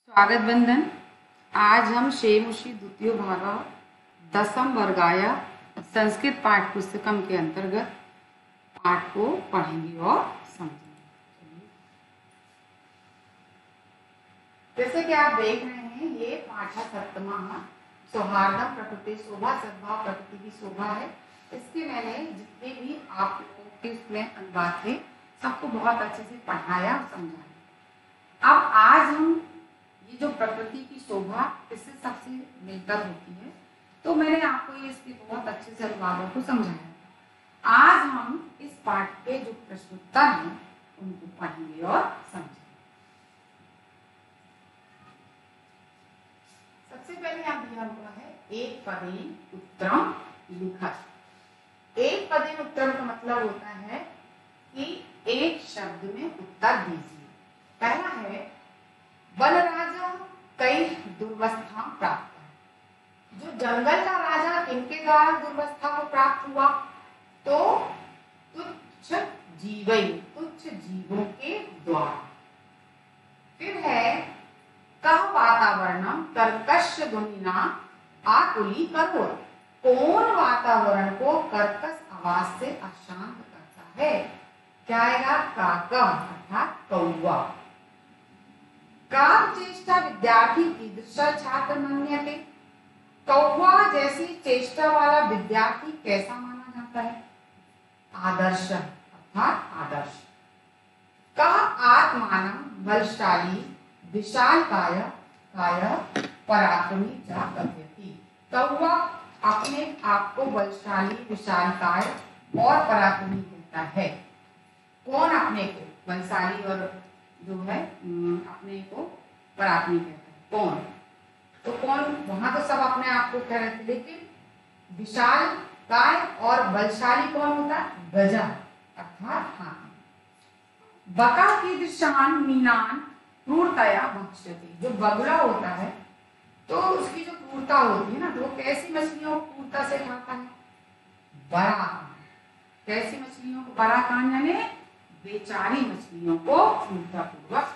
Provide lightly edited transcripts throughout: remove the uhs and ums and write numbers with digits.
स्वागत बंधन। आज हम शेमुषी द्वितीय भागा दसम वर्गाय संस्कृत पाठ पुस्तकम के अंतर्गत पाठ को पढ़ेंगे और समझेंगे। जैसे कि आप देख रहे हैं, ये पाठ सप्तमा सौहार्दम प्रकृति शोभा सद्भाव प्रकृति की शोभा है। इसके मैंने जितने भी आप लोगों के उसमें अनुवाद थे सबको बहुत अच्छे से पढ़ाया और समझाया। अब आज हम ये जो प्रकृति की शोभा इससे सबसे मिलकर होती है, तो मैंने आपको ये इसके बहुत अच्छे से अनुवादों को समझाया। आज हम इस पाठ के जो प्रश्नोत्तर हैं उनको पढ़ेंगे और समझेंगे। सबसे पहले यहाँ दिया हुआ है एक पदेन उत्तरम लिखत। एक पदेन उत्तरम का मतलब होता है कि एक शब्द में उत्तर दीजिए। पहला है वन राजा कई दुर्वस्था प्राप्त है। जो जंगल का राजा किनके द्वारा दुर्वस्था को प्राप्त हुआ? तो तुच्छ जीवों के द्वारा। फिर है कह वातावरणम कर्कश ध्वनिना आकुली करो। कौन वातावरण को कर्कश आवाज से अशांत करता है? क्या आएगा? काका अर्थात कौवा। काम चेष्टा विद्यार्थी कीदृशः छात्र मन्यते। कौवा जैसी चेष्टा वाला विद्यार्थी कैसा माना जाता है? आदर्श अर्थात आदर्श। कह आत्मानं बलशाली विशालकाय पराक्रमी च कथयति। कौवा अपने आप को बलशाली विशालकाय और पराक्रमी कहता है। कौन अपने को बलशाली और जो है अपने को पराक्रमी कहता है? कौन? तो कौन? वहां तो सब अपने आप को कह रहे थे, लेकिन विशाल काय और बलशाली कौन होता है? गजा अर्थात हाथी। बका की दृश्यान मीनान क्रूरतया भक्षते। जो बगुला होता है तो उसकी जो क्रूरता होती है ना, तो वो कैसी मछलियों को क्रूरता से खाता है? बड़ा। कैसी मछलियों को? बड़ा कान यानी बेचारी मछलियों को क्रूरतापूर्वक।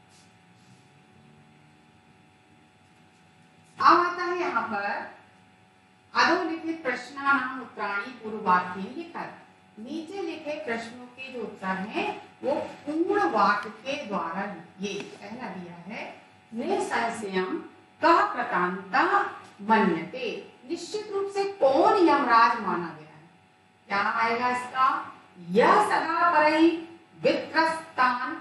अब आता है यहाँ पर अधोलिखित प्रश्नानाम उत्तराणि पूर्ववाक्येन लिखत। नीचे लिखे प्रश्नों के जो उत्तर हैं वो पूर्ण वाक्य के द्वारा लिखिए। पहला दिया है निसंशयं कः कृतान्ता मन्यते। निश्चित रूप से कौन यमराज माना गया है? क्या आएगा इसका? यह सदा परहि वित्रस्तान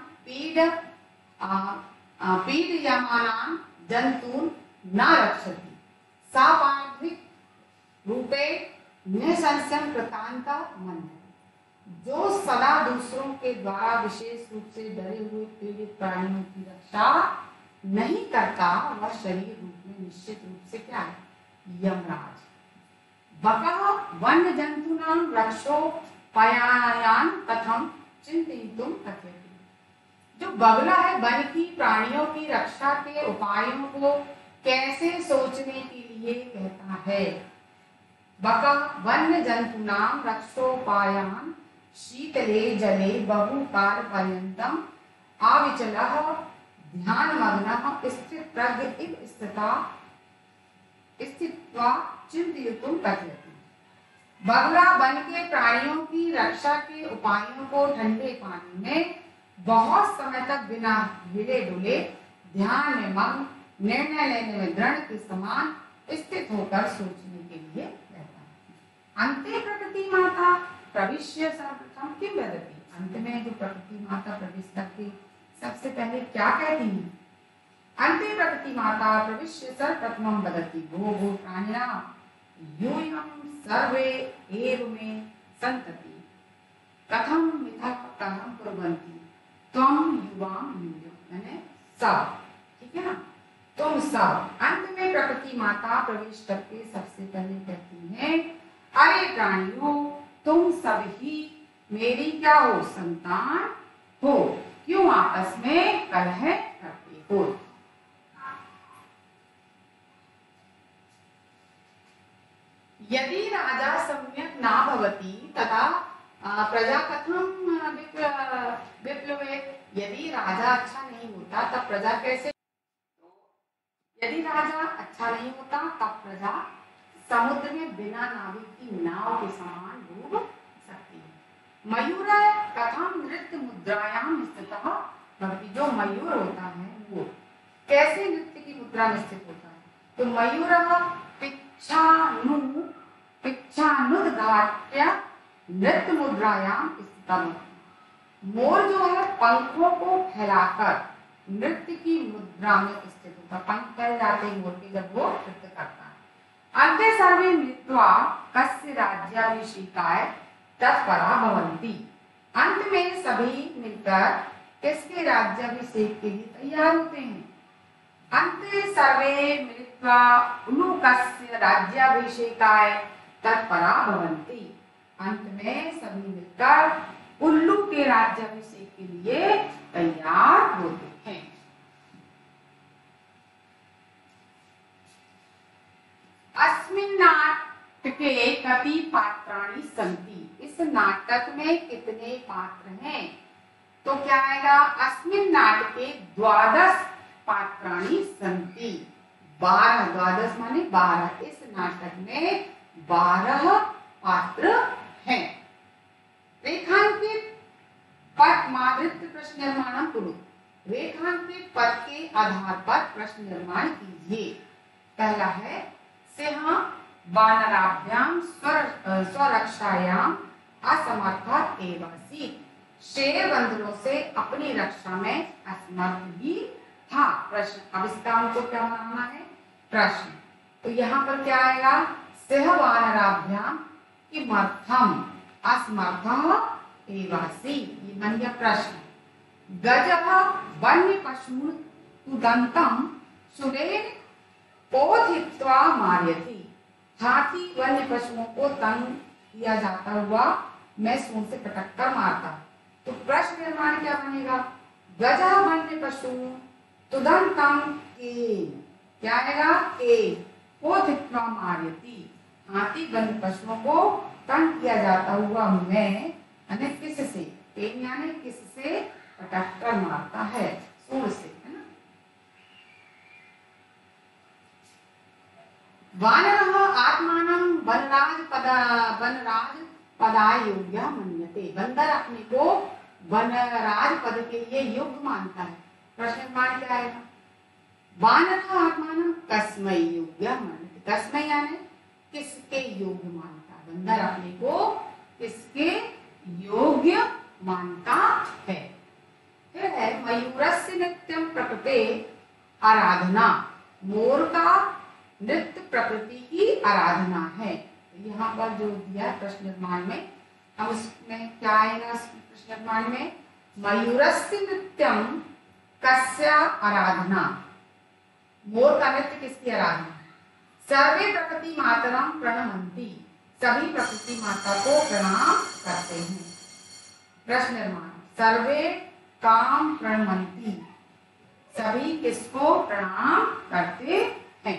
पीडयमानान जंतून न रक्षति। सापार्थिक रूपे निसंशयं कृतान्ता मन्यते। जो सदा दूसरों के द्वारा विशेष रूप से डरे हुए पीड़ित प्राणियों की रक्षा नहीं करता, वह शरीर रूप में निश्चित रूप से क्या है? यमराज। बकः वन्य जंतूनां रक्षोपायान कथम चिंतयितुं कथयति। जो बगुला है वन की प्राणियों की रक्षा के उपायों को कैसे सोचने के लिए कहता है? बकः वन्य जंतूनां रक्षोपायान शीतले जले बहुकाल पर्यन्तम अविचलः ध्यानमग्नः स्थितप्रज्ञ इव स्थित्वा चिंतयितुं कथयति। बगुला वन के प्राणियों की रक्षा के उपायों को ठंडे पानी में बहुत समय तक बिना हिले डुले ध्यान में मग्न, निर्णय लेने में दृढ़ के समान स्थित होकर सोचने के लिए कहता है। अंते प्रकृति माता प्रविश्य सर्वप्रथम किम वदति। अंत में जो प्रकृति माता प्रवेश करके सबसे पहले क्या कहती है? अंते प्रकृति माता प्रविश्य सर्वप्रथमं वदति भो भो प्राणिनां यूयं सर्वे एव मे सन्तति कथम मिथः कथम कुर्वन्ति त्वं युवां यूयं। यानी सब, ठीक है ना? तुम सब। अंत में प्रकृति माता प्रवेश करके सबसे पहले कहती है, अरे प्राणियों, तुम सब ही मेरी क्या हो? संतान हो। क्यों आपस में कलह करते हो? यदि राजा सम्यक ना भवति तथा प्रजा कथम विप्लवेत। यदि राजा अच्छा नहीं होता तब प्रजा कैसे? तो यदि राजा अच्छा नहीं होता तब प्रजा समुद्र में बिना नाविक की नाव के समान डूब सकती है। मयूर कथम नृत्य मुद्रायाम स्थितः भवति। जो मयूर होता है वो कैसे नृत्य की मुद्रा में स्थित होता है? तो मयूर पिच्छानुद्घाट्य नृत्य मुद्रायाम स्थितः। मोर जो है पंखों को फैलाकर नृत्य की मुद्रा में स्थित होता है। पंख फैल जाते हैं मोर के जब वो नृत्य करता है। अन्ते सर्वे मिलित्वा कस्य राज्याभिषेकाय तत्परा भवन्ति। अंत में सभी मिलकर किसके राज्याभिषेक के लिए तैयार होते हैं? अन्ते सर्वे मिलित्वा उल्लू कस्य राज्याभिषेकाय तत्परा भवन्ति। अंत में सभी मिलकर उल्लू के राज्याभिषेक के लिए तैयार होते हैं। अस्मिन् नाटके कति पात्राणि सन्ति। इस नाटक में कितने पात्र हैं? तो क्या आएगा? अस्मिन् नाटके 12 पात्राणि सन्ति। 12, 12 माने 12। इस नाटक में 12 पात्र हैं। रेखांकित पद मादृत्य प्रश्न निर्माण करो। रेखांकित पद के आधार पर प्रश्न निर्माण कीजिए। पहला है सिंह वानराभ्याम स्वरक्षायाम असमर्थ एवासी। शेर बंदरों से अपनी रक्षा में असमर्थ ही था। प्रश्न। अब इसका हमको क्या बनाना है? प्रश्न। तो यहाँ पर क्या आएगा? सिंह वानराभ्याम किमर्थम असमर्थ एवासी। ये बन गया प्रश्न। गजः वन्य पशु तुदंतम सुरेन पोथित्वा मार्यति। हाथी वन्य पशुओं को तंग किया जाता हुआ मैं सूंड से पटक कर मारता। तो प्रश्न निर्माण क्या बनेगा? गजः वन्य पशु तुदंतम के क्या आएगा? के पोथित्वा मार्यति। हाथी वन्य पशुओं को तंग किया जाता हुआ मैं किससे? पेन यानी किससे पटक कर मारता है? सूंड से, है ना। वानरः आत्मानं वनराज पदाय योग्य मन्यते। बंदर अपने को वनराज पद के लिए योग्य मानता है। प्रश्न मान क्या आएगा? वानरः आत्मानं कस्मै योग्य मन्यते। कस्मै यानी किसके योग्य मानता है? बंदर अपने को किसके योग्य मानता है? फिर है मयूरस्य नृत्यम प्रकृते आराधना। मोर का नृत्य प्रकृति की आराधना है। यहाँ पर जो दिया प्रश्न निर्माण में, अब उसमें क्या आएगा? प्रश्न निर्माण में मयूरस्य नृत्यम कस्य आराधना। मोर का नृत्य किसकी आराधना? सर्वे प्रकृति मातरम प्रणमन्ति। सभी प्रकृति माता को प्रणाम करते हैं। प्रश्न निर्माण। सर्वे काम प्रणमन्ति। सभी किसको प्रणाम करते हैं?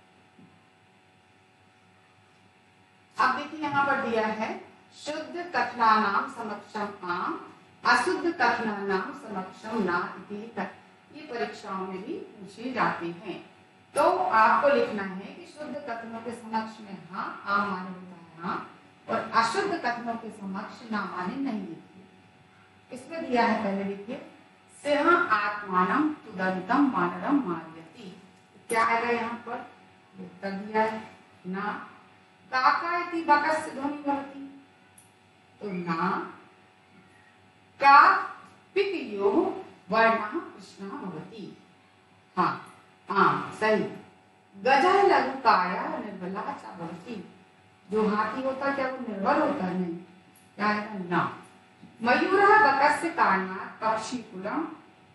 अब देखिए यहाँ पर दिया है शुद्ध कथनानाम समक्षम आम, अशुद्ध कथनानाम समक्षम ना इति तक। ये परीक्षाओं में भी पूछे जाते हैं। तो आपको लिखना है कि शुद्ध कथनों के समक्ष में हाँ आम माने होता है हाँ, और अशुद्ध कथनों के समक्ष ना माने नहीं लिखिए। इसमें दिया है, पहले लिखिए सिंह आत्मानम तुदंतम वानरम मार्यति। क्या आएगा यहाँ पर? उत्तर दिया है ना। काका इति बकस्य ध्वनि भवति। तो ना का पितयो वर्णः कृष्णः भवति। हाँ हाँ सही। गजः लघुकाय निर्बला च भवति। जो हाथी होता है क्या वो निर्बल होता है? नहीं। क्या है? ना। मयूरः बकस्य कारणात् पक्षिकुलम्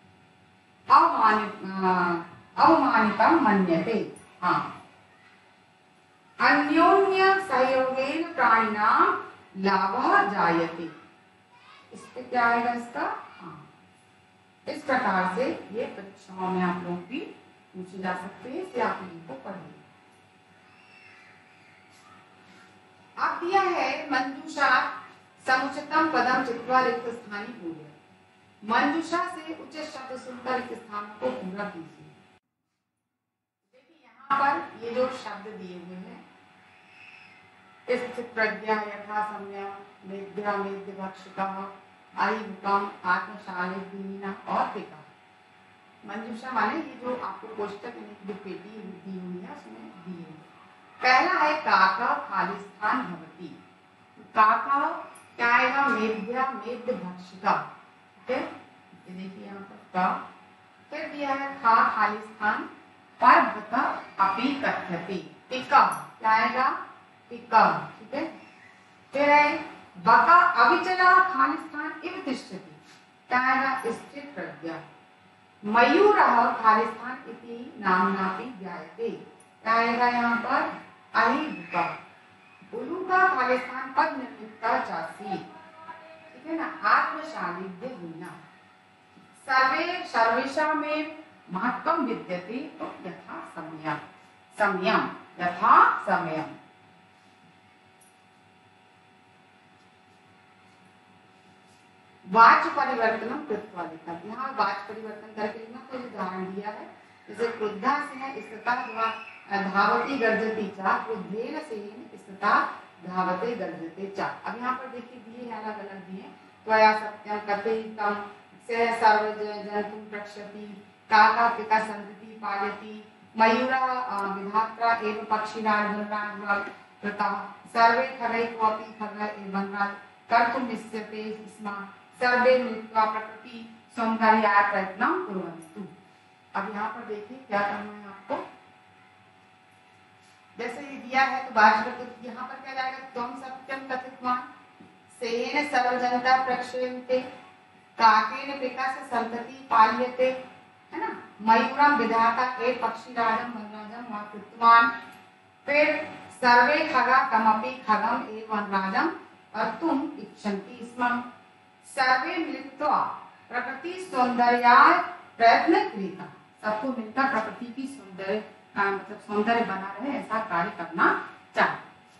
अवमानितं मन्यते। हाँ। अन्योन्य सहयोगेन प्राणिनां लाभः जायते। इस पे क्या आएगा इसका? हाँ। इस प्रकार से ये परीक्षाओं में आप लोग भी पूछे जा सकते हैं। इसे आप इनको पढ़िए। अब दिया है मंजूषा समुचितम पदम चित्वा रिक्त स्थानी पूर्य। मंजूषा से उचित शब्द सुनकर रिक्त स्थानों को पूरा कीजिए। पर ये जो शब्द दिए हुए हैं, स्थित प्रज्ञा, यथा सम्यम, मेध्या मेध्य भक्षिका, अहिमुखम, आत्मशालिक दीना और पिका। मंजूषा माने ये जो आपको कोष्टक जो पेटी दी हुई है उसमें दिए। पहला है काका खालिस्थान भवती। काका क्या आएगा? मेध्या मेध्य भक्षिका। ठीक है, ये देखिए यहाँ पर का। फिर दिया है खा खालिस्थान पर भता अपी कथ्यति। पिका क्या आएगा? पिका। ठीक है, फिर है बका अविचला खालिस्थान इव तिष्ठति। क्या आएगा? स्थित प्रज्ञा। मयूर खालिस्थान इति नामनापि ज्ञायते। क्या आएगा यहाँ पर? अहिमुखा। उलू का खालिस्थान पद निर्मितता चासी। ठीक है ना, आत्मशालिद्य गुना। सर्वे सर्वेशा में महत्वम विद्यते तो यथा सम्यम। सम्यम यथा सम्यम। वाच परिवर्तन कृत्वा लिखा। यहाँ वाच परिवर्तन करके लिखना। कोई उदाहरण दिया है, जैसे क्रुद्धा से है स्थिता धावती गर्जती चा, क्रुद्धेन सेन स्थिता धावते गर्जते चा। अब यहाँ पर देखिए दिए अलग अलग दिए। त्वया सत्यम कथितम से सर्वजंतुम प्रक्षति, काका पिका संतति पालयति, मयूरा विधात्रा एवं पक्षिराज कृता, सर्वे खगै क्वापि खगः एवं कर्तुम इष्यते स्म, सर्वे मिलित्वा प्रकृति सौंदर्याय प्रयत्नं कुर्वन्तु। अब यहाँ पर देखिए क्या करना है आपको। जैसे ये दिया है तो वाचक यहाँ पर क्या जाएगा? त्वं सत्यम कथितवान्, सेन सर्वजनता प्रक्षेपते, काकेन पिका से संतति पाल्यते, है ना, मयूरम विधाता ए पक्षीराजम वनराजम वा कृतवान्, फिर सर्वे खगा कमपि खगम ए वनराजम कर्तुम इच्छन्ति स्म, सर्वे मिलित्वा प्रकृति सौंदर्याय प्रयत्न क्रियता। सबको मिलकर प्रकृति की सौंदर्य मतलब सौंदर्य बना रहे ऐसा कार्य करना चाहिए।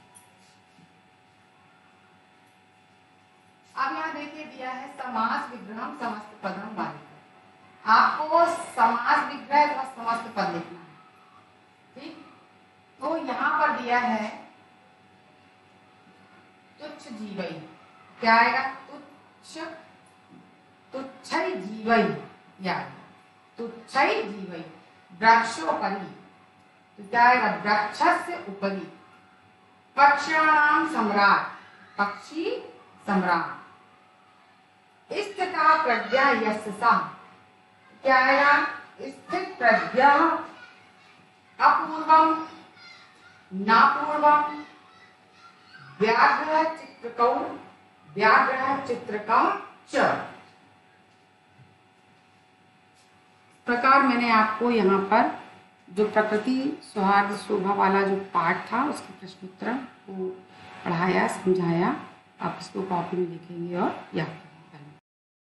अब यहाँ देखिए दिया है समास विग्रह समस्त पदम वाले। आपको समास विग्रह और समस्त पद लिखना है। ठीक, तो यहाँ पर दिया है तुच्छ जीवई। क्या आएगा? तुच्छ तुच्छै जीवई, या तुच्छै जीवई। वृक्षोपरि तो क्या आएगा? वृक्ष से ऊपरी। पक्षाणाम सम्राट, पक्षी सम्राट। स्थिता प्रज्ञा यस्सा, क्या आएगा? स्थित प्रज्ञा। अपूर्वम नापूर्वम, व्याघ्र चित्रकौ, व्याघ्र चित्रका च। प्रकार मैंने आपको यहाँ पर जो प्रकृति सौहार्द शोभा वाला जो पाठ था उसके प्रश्नोत्तर को पढ़ाया, समझाया। आप इसको कॉपी में लिखेंगे और याद